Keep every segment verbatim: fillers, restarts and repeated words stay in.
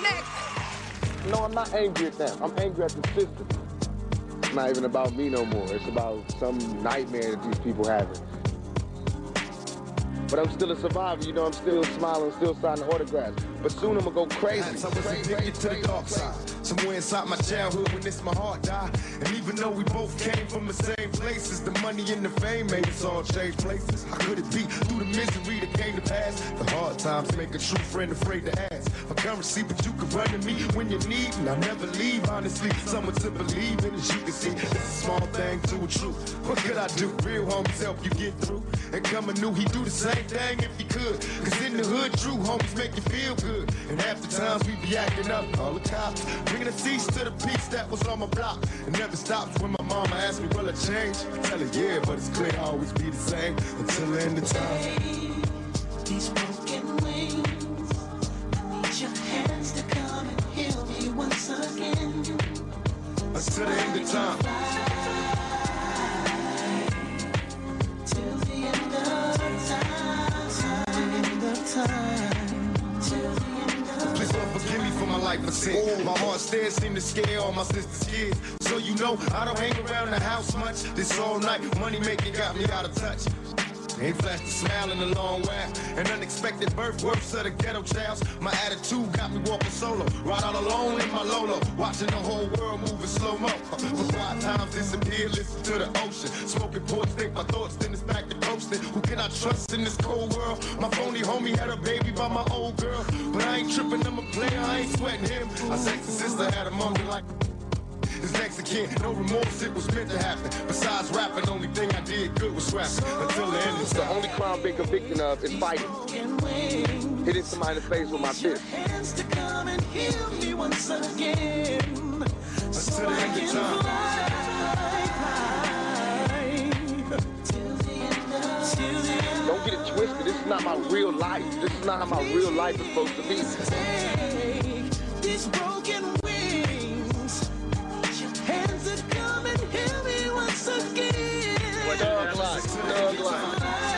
next. No, I'm not angry at them. I'm angry at the system. It's not even about me no more. It's about some nightmare that these people having. But I'm still a survivor, you know, I'm still smiling, still signing autographs. But soon I'm gonna go crazy. I was addicted to the dark side. Somewhere inside my childhood when this my heart died. And even though we both came from the same places, the money and the fame made us all change places. How could it be through the misery that came to pass? The hard times make a true friend afraid to ask for currency, but you can run to me when you need, and I'll never leave, honestly. Someone to believe in, as you can see, it's a small thing to a truth. What could I do? Real homies help you get through. And coming new, he do the same thing if he could. Cause in the hood, true homies make you feel good. And half the times we be acting up, all the cops bringing a cease to the peace that was on my block. It never stops when my mama asks me, will I change? I tell her, yeah, but it's clear I'll always be the same until the end of time. These broken wings, I need your hands to come and heal me once again. Until the end of time. Till the end of time. End of time. Till the end of Please Lord forgive me for my life of sin. My heart still seem to scare all my sister's kids. So you know I don't hang around the house much. This all night money making got me out of touch. Ain't flashed a smile in a long while. An unexpected birth, worse of the ghetto childs. My attitude got me walking solo, right out alone in my Lolo, watching the whole world moving slow mo. For quiet times disappear, listen to the ocean. Smoking port, think my thoughts, then it's back to coasting. Who can I trust in this cold world? My phony homie had a baby by my old girl, but I ain't tripping, I'm a player, I ain't sweating him. My sexy sister had a moment like his next of kin, no remorse, it was meant to happen. Besides rapping, only thing I did good was rapping. Until the end of The only crime I've been convicted of is fighting. Hitting somebody in the face with my fist. hands to come and heal me once again. Until the end of time. Don't get it twisted, this is not my real life. This is not how my real life is supposed to be. These broken wings, hands that come and heal me once again. Thug life, thug life.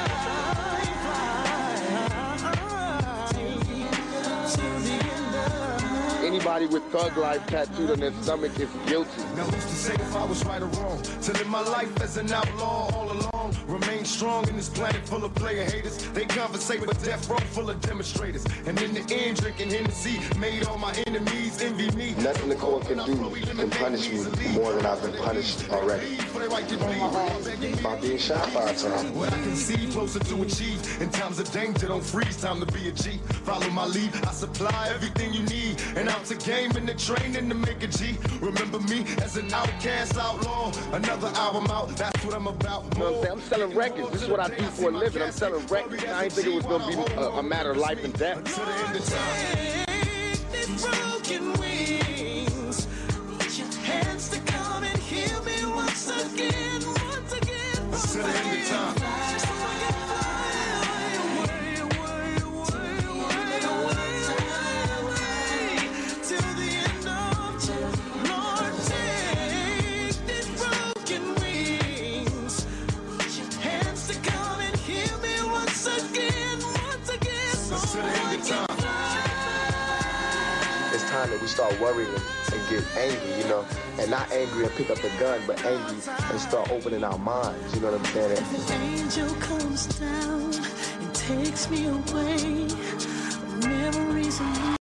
Anybody with thug life tattooed on their stomach is guilty. Now who's to say if I was right or wrong? To live my life as an outlaw all along. Remain strong in this planet full of player haters. They conversate with death row full of demonstrators. And in the end, drinking Hennessy made all my enemies envy me. Nothing the court can do can punish me more than I've been punished already. By being shot five times. What I can see closer to achieve. In times of danger, don't freeze. Time to be a G. Follow my lead. I supply everything you need. And out to game in the training to make a G. Remember me as an outcast outlaw. Another album out. That's what I'm about. You know what I'm saying? I'm selling records. This is what I do for a living. I'm selling records. I didn't think it was gonna be a, a matter of life and death. Until the end of time. These broken wings, need your hands to come and heal me once again, once again. Until the end of time. It's time that we start worrying and get angry, you know, and not angry and pick up the gun, but angry and start opening our minds, you know what I'm saying? If an angel comes down and takes me away,